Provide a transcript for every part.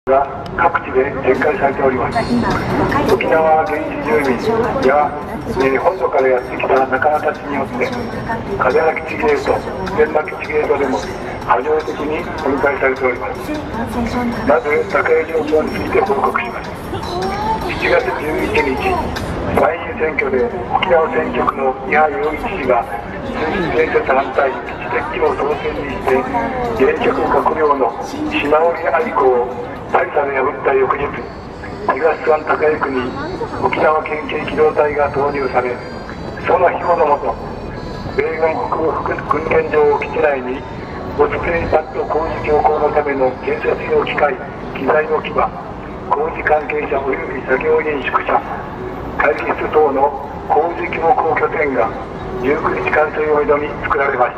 が各地で展開されております。沖縄現地住民や本土からやってきた仲間たちによって風なき地ゲート、天なき地ゲートでも波状的に分解されております。まず高い状況について報告します。7月11日、参院選挙で沖縄選挙区の伊波洋一氏が建設反対基地撤去を当選にして現職閣僚の島織愛子を大差で破った翌日、東湾高井区に沖縄県警機動隊が投入され、その庇護のもと米軍航空訓練場基地内にオスプレイパッド工事強行のための建設用機械機材置き場、工事関係者および作業員宿舎、会議室等の工事強行拠点が19日完成をめどに作られました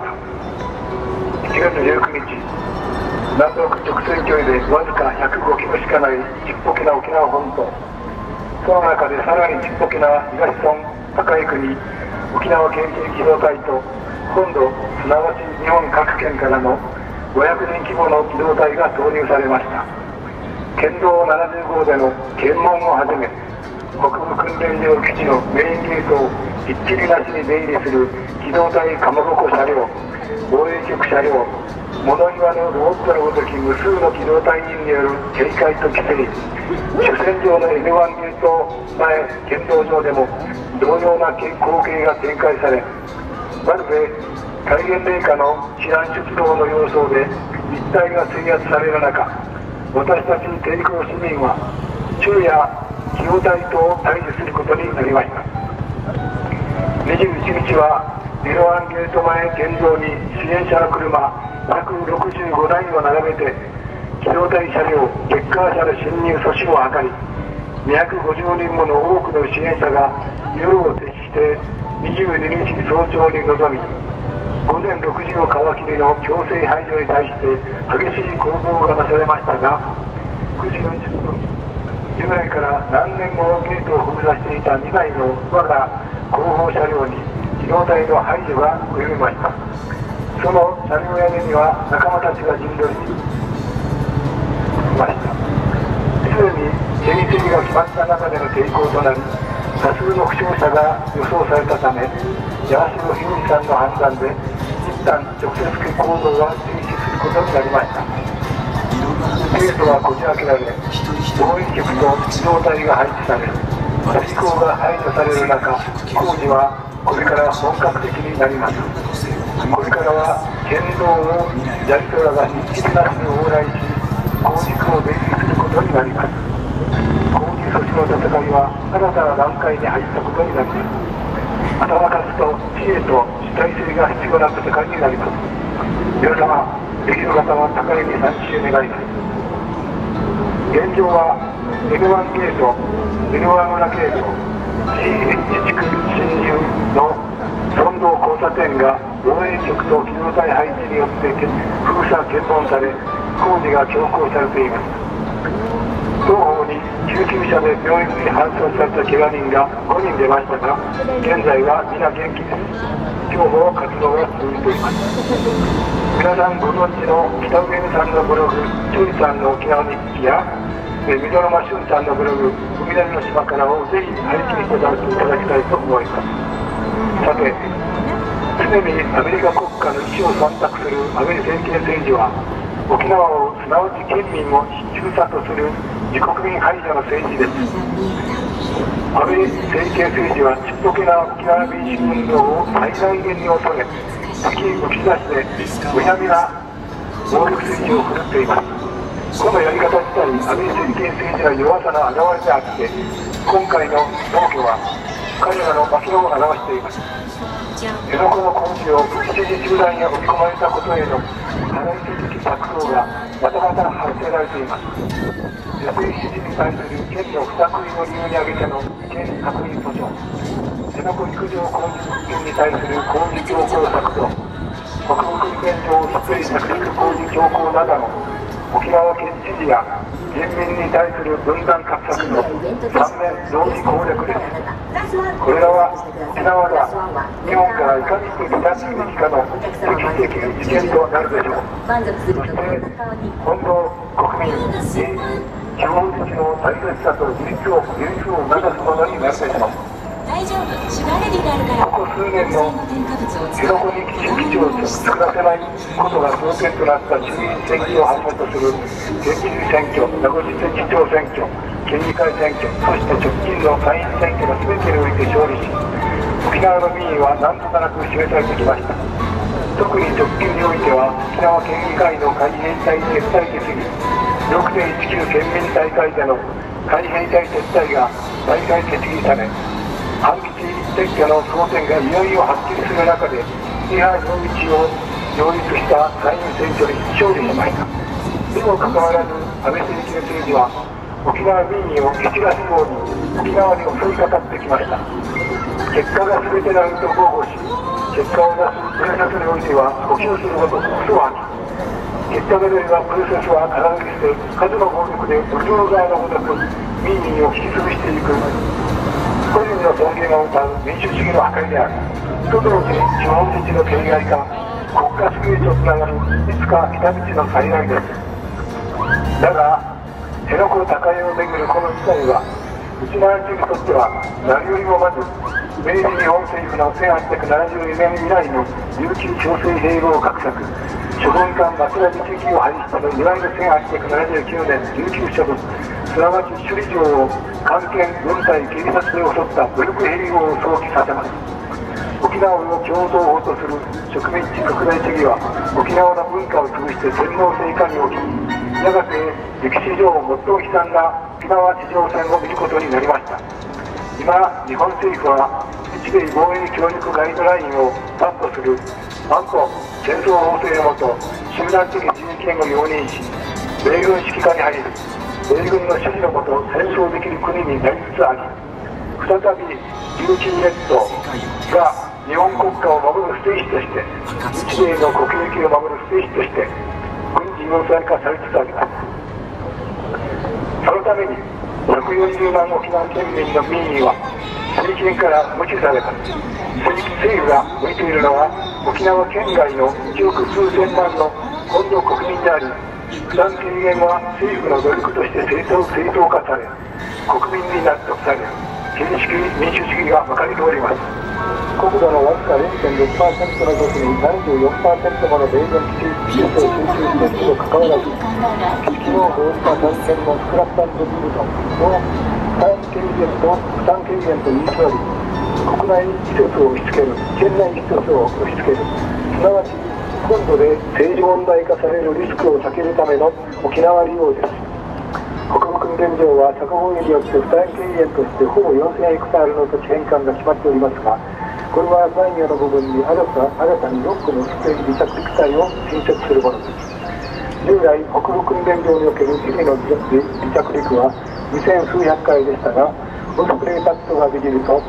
。7月19日、南北直線距離でわずか105キロしかないちっぽけな沖縄本島、その中でさらにちっぽけな東村高井区に沖縄県警機動隊と本土すなわち日本各県からの500人規模の機動隊が投入されました。県道70号での検問をはじめ、北部訓練場基地のメインゲートをひっきりなしに出入りする機動隊かまぼこ車両、防衛局車両、物岩のロボットのごとき無数の機動隊員による警戒と規制、主戦場の N1 ゲート前県道上でも同様な光景が展開され、まるで戒厳令下の治安出動の様相で一帯が制圧される中、私たち抵抗市民は昼夜機動隊と対峙することになりました。21日はN1ゲート前県道に支援者の車165台を並べて機動隊車両レッカー車の侵入阻止を図り、250人もの多くの支援者が夜を徹して22日早朝に臨み、午前6時を皮切りの強制排除に対して激しい攻防がなされましたが、9時40分、従来から何年もゲートを封鎖していた2台の我が後方車両に機動隊の排除が及びました。その車両屋根には仲間たちが陣取りました。すでに戦績が決まった中での抵抗となり、多数の負傷者が予想されたため、八代裕二さんの判断で一旦直接行動は停止することになりました。ゲートはこじ開けられ、防衛局と機動隊が配置され、飛行が排除される中、工事はこれから本格的になります。これからは県道をやりとらがひっきりなしに往来し、工事区を出入りすることになります。工事阻止の戦いは新たな段階に入ったことになります。頭数と知恵と主体性が必要な戦いになります。皆様、できる方は高いに参集願います。現状は N1 ゲート、N1 村ゲート、GH 地区侵入の村道交差点が防衛局と機動隊配置によって封鎖検問され、工事が強行されています。双方に救急車で病院に搬送された怪我人が5人出ましたが、現在は皆元気です。今日も活動が続いています。皆さんご存知の北上さんのブログ、チョイさんの沖縄日記や緑間俊さんのブログ、海なりの島からをぜひ配信していただきたいと思います。さて、常にアメリカ国家の意思を選択する安倍政権政治は、沖縄をすなわち県民を中佐とする自国民排除の政治です。安倍政権政治はちっぽけな沖縄民主運動を最大限に恐れ、敵に浮き出してむやみな暴力政治を振るっています。このやり方自体、安倍政権政治の弱さの表れであって、今回の暴挙は彼らの負けを表しています。辺野古の工事を一時中断に追い込まれたことへの社会的錯綜がまたまた発せられています。女性支持に対する県の不作為の理由に挙げての県確認訴訟、辺野古陸上工事物件に対する工事強行策と、北部訓練場スプレイ着陸工事強行などの沖縄県知事や人民に対する分断画策の3面同時攻略です。これらは沖縄が日本からいかにして離脱すべきかの歴史的事件となるでしょう。そして本土国民に地方自治の大切さと自立を促すものになるでしょう。 大丈夫、シュガーレディがあるから。 ここ数年の辺野古に基地を作らせないことが争点となった衆議院選挙をはじめとする県知事選挙、名護市市長選挙、県議会選挙、そして直近の参院選挙の全てにおいて勝利し、沖縄の民意は何となく示されてきました。特に直近においては沖縄県議会の海兵隊撤退決議 6.19 県民大会での海兵隊撤退が大会決議され、反基地撤去の争点がいよいよはっきりする中で支配の道を擁立した参院選挙に勝利しました。にもかかわらず安倍政権政治は沖縄民意を蹴散らすように沖縄に襲いかかってきました。結果が全てなると豪語し、結果を出すプロセスにおいては呼吸するほどクソはぎ、結果が出ればプロセスは体にして数の暴力で無情側のごとく民意を引き潰していく個人の尊厳を謳う民主主義の破壊であると同時に地方自治の形骸化、国家主義へとつながるいつか来た道の災害です。だが辺野古高江をめぐるこの事態は沖縄人にとっては何よりもまず明治日本政府の1872年以来の琉球調整併合画策処分艦松良地域を廃止のいわゆる1879年琉球処分、すなわち首里城を艦艦軍隊警察で襲った武力併合を想起させます。沖縄を共同法とする植民地拡大主義は沖縄の文化を潰して天皇制下に置き、やがて歴史上最も悲惨な沖縄地上戦を見ることになりました。今日本政府は日米防衛協力ガイドラインを担保する安保戦争法制のもと集団的自衛権を容認し、米軍指揮下に入り米軍の指示のもと戦争できる国になりつつあり、再び琉球列島が日本国家を守るステージとして日米の国益を守るステージとして軍事要塞化されつつあります。そのために140万沖縄県民の民意は政権から無視されます。政府が向いているのは沖縄県外の1億数千万の本土国民であり、負担軽減は政府の努力として正当化され、国民に納得され、民主主義がまかり通ります。国土のわずか 0.6% の時に 74% もの米軍基地を集中しているにもかかわらず、基地の合理化参戦のスクラップ&ビルドの負担軽減と言いつわり、国内施設を押し付ける、県内施設を押し付ける、すなわち本土で政治問題化されるリスクを避けるための沖縄利用です。北部訓練場は作法によって負担軽減としてほぼ4000ヘクタールの土地返還が決まっておりますが、これは残業の部分に新たに6個のステージ離着陸帯を新設するものです。従来北部訓練場におけるヘリの離着陸は2000数百回でしたが、オスプレイパッドができると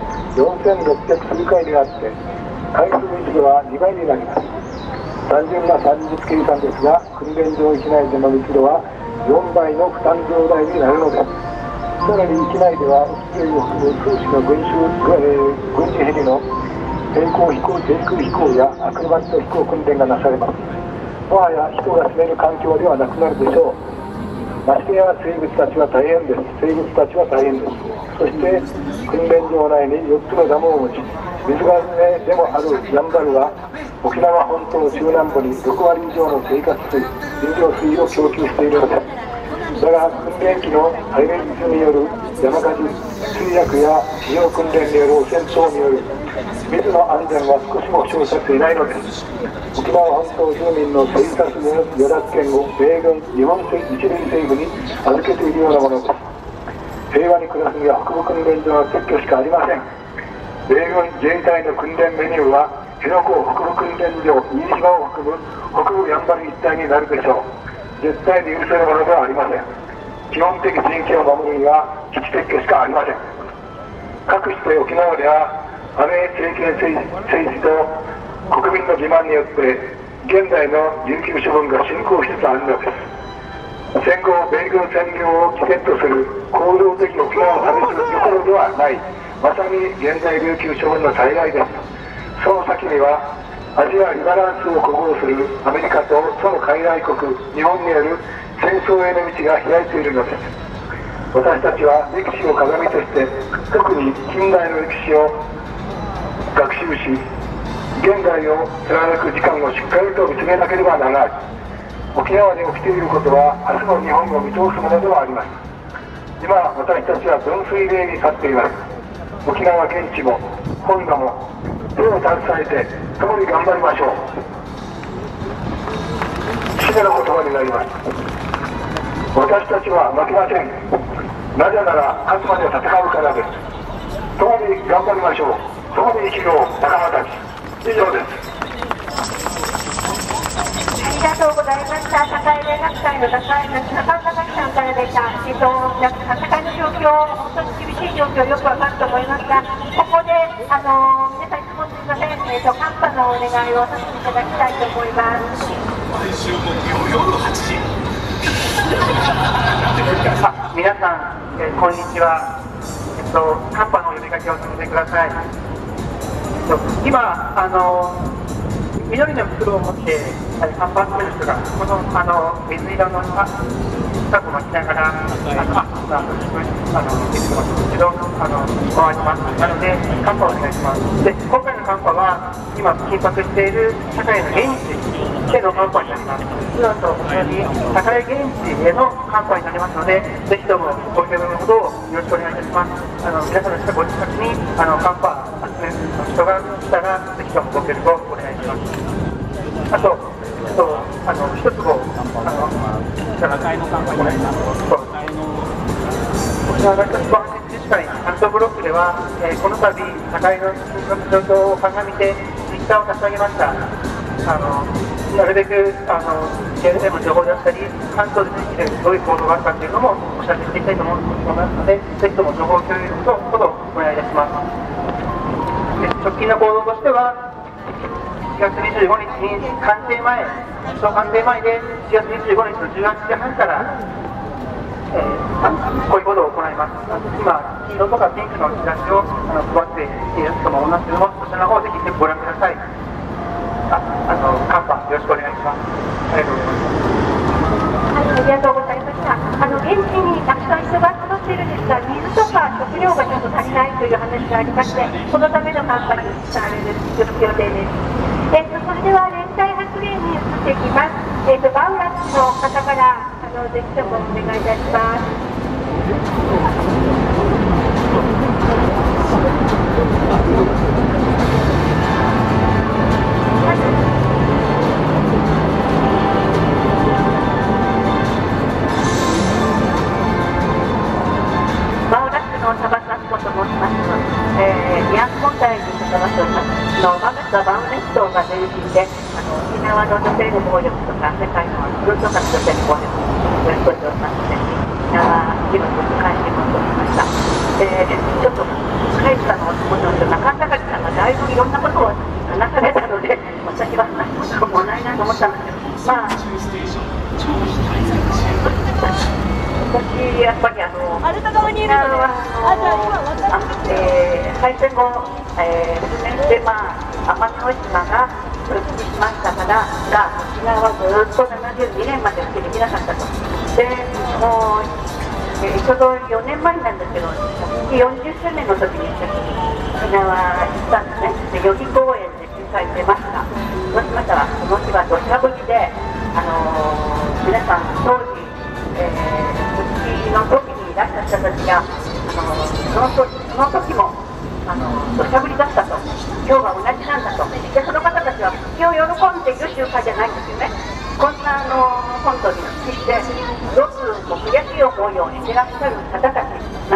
4600数回になって回数密度は2倍になります。単純な算日計算ですが、訓練場域内での密度は4倍の負担増大になるのです。さらに域内ではオスプレイを含む数種の軍事ヘリの低空飛行やアクロバット飛行訓練がなされます。もはや人が住める環境ではなくなるでしょう。ましてや生物たちは大変です。そして訓練場内に4つのダムを持ち、水がめでもあるやんばるは沖縄本島中南部に6割以上の生活水、飲料水を供給しているのです。だが訓練機の排熱による山火事、水薬や地上訓練による汚染等による水の安全は少しも保障されていないのです。沖縄本島住民の生活予奪権を米軍、日本一塁政府に預けているようなものです。平和に暮らすには北部訓練場の撤去しかありません。米軍自衛隊の訓練メニューは辺野古北部訓練場、新島を含む北部やんばる一帯になるでしょう。絶対に許せるものではありません。基本的人権を守るには基地撤去しかありません。かくして沖縄では安倍政権政治と国民の欺瞞によって現在の琉球処分が進行しつつあるのです。戦後米軍占領を起点とする行動的沖縄を試すどころではない、まさに現在琉球処分の災害です。その先にはアジアリバランスを鼓舞するアメリカとその傀儡国日本による戦争への道が開いているのです。 私たちは歴史を鏡として特に近代の歴史を学習し、現代を貫く時間をしっかりと見つめなければならない。沖縄で起きていることは明日の日本を見通すものではあります。今私たちは分水嶺に立っています。沖縄現地も本土も手を携えて共に頑張りましょう。締めの言葉になります。私たちは負けません。なぜなら勝つまで戦うからです。共に頑張りましょう。共に生きよう仲間たち。以上です。 ありがとうございました。社会連絡会の中井さんからでした。社会の状況、本当に厳しい状況よくわかると思いますが、ここで皆さんいつもすみません、カンパのお願いをさせていただきたいと思います。 毎週木曜夜8時。 皆さん、こんにちは。カンパの呼びかけをさせてください。今緑の袋を持ってカンパしている人がこの水色の近くを巻きながら見てますけど回ります。なのでカンパをお願いします。で今回のカンパは今緊迫している社会の現地でのカンパになります。今と同じ社会現地へのカンパになりますので、ぜひともご協力のほどよろしくお願いいたします。皆さんのご自宅にカンパ集める人が来たらぜひともご協力をお願いします。あと一つも沖縄大学安全自治会関東ブロックでは、この度社会の状況を鑑みてツイッターを差し上げました。なるべくリアルタイムの情報であったり、関東でどういう行動があるかというのもお知らせしていきたいと思いますので、ぜひとも情報共有のほどお願いいたします。直近の行動としては7月25日に官邸前で7月25日の18時半から、こういうことを行います。今、黄色とかピンクのチラシを配っていると思いますけども、そちらの方でぜひご覧ください。カンパよろしくお願いします。ありがとうございます。ありがとうございました。現地にたくさん人が集まっているんですが、水とか食料がちょっと足りないという話がありまして、そのためのカンパに使われる予定です。それでは連帯発言に移っていきます。バウラッチの方からぜひともお願いいたします。バウラッチのサバサスコと申します。慰安婦問題に関わっております。マグサ・バウネストが中心で沖縄の女性の暴力とか世界のずっと女性の暴力をやっておりますので、沖縄今ちょっと関心を持っておりました。ちょっと返したのを思ったんですが、中坂さんがだいぶいろんなことを話されたので、私は話すこともないなと思ったんですけど、私やっぱり沖縄は敗戦後数年で奄美大島が復帰しましたから沖縄はずっと72年まで復帰できなかったと。でもうちょうど4年前なんですけど、40周年の時に沖縄行ったんですね。で予備公演で開催してました。そうしましたらその日は土砂降りで皆さん当時復帰の時にいらした人たちがその時も土砂降りだったと、今日は同じなんだと。でその方たちは復帰を喜んでいる集会じゃないんですよね。こんな本当に復帰してすごく悔しい思いをしてらっしゃる方たち